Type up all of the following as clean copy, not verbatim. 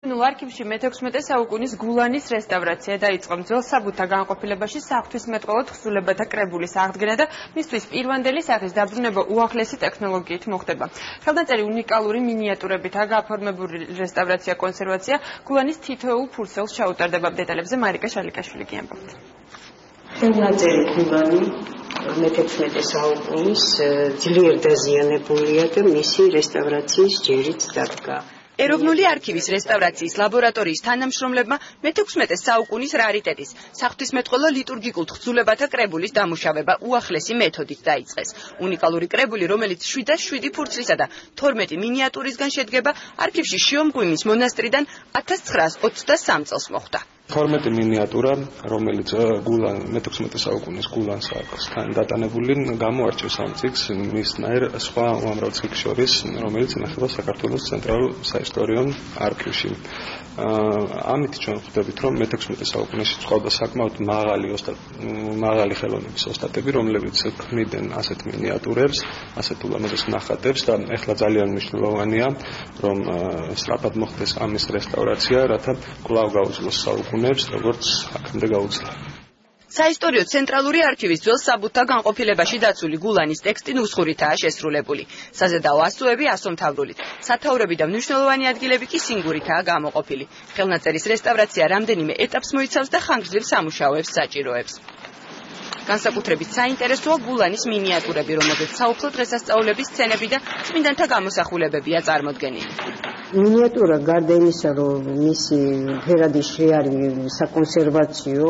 არქივში მე-16 საუკუნის გულანის რესტავრაცია დაიწყო ძველ საბუთთა განყოფილებაში საღვთისმეტყველო თხზულებათა კრებულის აღდგენა და მისთვის პირვანდელი სახის დაბრუნება უახლესი ტექნოლოგიით მოხდება. ხელნაწერი უნიკალური მინიატურებითაა გაფორმებული რესტავრაცია კონსერვაცია გულანის თითოეულ ფურცელს ჩაუტარდება. დეტალებზე მარიკა შალიკაშვილი გიამბობთ. ხელნაწერი გულანი მე-16 საუკუნის ძლიერ დაზიანებულია და მისი რესტავრაციის ჯერიც დადგა. ეროვნული არქივის რესტავრაციის ლაბორატორიის თანამშრომლებმა მე-16 საუკუნის რარიტეტის საღვთისმეტყველო ლიტურგიკულ თხზულებათა კრებულის დამუშავება უახლესი მეთოდით დაიწყეს. უნიკალური კრებული, რომელიც 707 ფურცლისა და 12 მინიატურისგან შედგება, არქივში შიომღვიმის მონასტრიდან 1923 წელს მოხვდა. 12 მინიატურა, რომელიც მე-16 საუკუნის გულანს აქვს დატანებული, გამოარჩევს ამ წიგნს მისნაირ სხვა უამრავ წიგნს შორის, რომელიც ინახება საქართველოს ცენტრალურ საისტორიო არქივში. ამით ჩვენ ხვდებით, რომ მე-16 საუკუნეში წყობდა საკმაოდ მაღალი ხელოვნების ოსტატები, რომლებიც ქმნიდნენ ასეთ მინიატურებს, ასეთ ულამაზეს ნახატებს და ეხლა ძალიან მნიშვნელოვანია, რომ სწრაფად მოხდეს ამის რესტავრაცია, რათა კვლავ გაუძლოს საუკუნეებს, როგორც აქამდე გაუძლა. საისტორიო ცენტრალური არქივის ძველ საბუთთა განყოფილებაში დაცული გულანის ტექსტი ნუსხურითაა შესრულებული. საზედაო ასოები ასომთავრულით, სათაურები და მნიშვნელოვანი ადგილები კი სინგურითაა გამოყოფილი. ხელნაწერის რესტავრაცია რამდენიმე ეტაპს მოიცავს და ხანგრძლივ სამუშაოებს საჭიროებს. განსაკუთრებით საინტერესოა გულანის მინიატურები, რომელზეც საუფლო დღესასწაულების სცენები და წმინდანთა გამოსახულებებია წარმოდგენილი. მინიატურა გარდა იმისა, რომ მისი ფერადი შეარი საკონსერვაციო,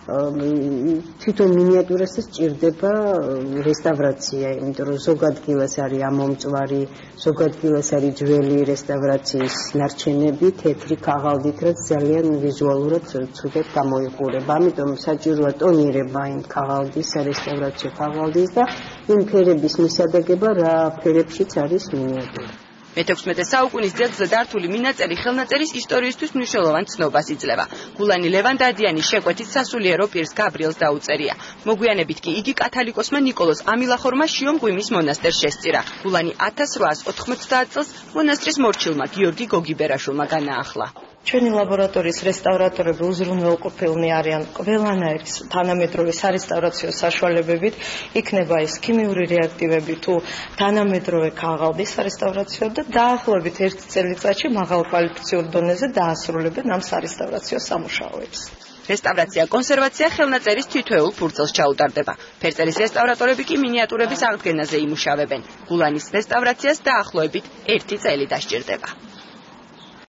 თვითონ მინიატურასაც სჭირდება რესტავრაცია, იმიტომ რომ ზოგადგილას არის ამომწვარი, ზოგადგილას არის ძველი რესტავრაციის ნარჩენები, თეთრი ქაღალდით, რაც ძალიან ვიზუალურად ცუდად გამოიყურება. ამიტომ საჭიროა ტონირება იმ ქაღალდის, სარესტავრაციო ქაღალდის და იმ ფერების მისადაგება, რა ფერებშიც არის მინიატურა. მე-16 საუკუნის ძეგლზე დართული მინაწერი ხელნაწერის ისტორიისთვის მნიშვნელოვან ცნობას იძლევა. გულანი ლევან დადიანის შეკვეთით სასულიერო პირს გაბრიელს დაუწერია. მოგვიანებით კი იგი კათალიკოსმა ნიკოლოზ ამილახორმა შიომღვიმის მონასტერს შესწირა. გულანი 1890 წელს მონასტრის მორჩილმა გიორგი გოგიბერაშვილმა განაახლა. ჩვენი ლაბორატორიის რესტავრატორები უზრუნველყოფილნი არიან ყველანაირი თანამედროვე სარესტავრაციო საშუალებებით, იქნება ეს ქიმიური რეაქტივები თუ თანამედროვე ქაღალდის სარესტავრაციო და დაახლოებით 1 წელიწადში მაღალ კვალიფიციურ დონეზე დაასრულებენ ამ სარესტავრაციო სამუშაოებს. რესტავრაცია კონსერვაცია ხელნაწერის თითოეულ ფურცელს ჩაუტარდება. ფერწერის რესტავრატორები კი მინიატურების აღდგენაზე იმუშავებენ. გულანის რესტავრაციას დაახლოებით 1 წელი დასჭირდება.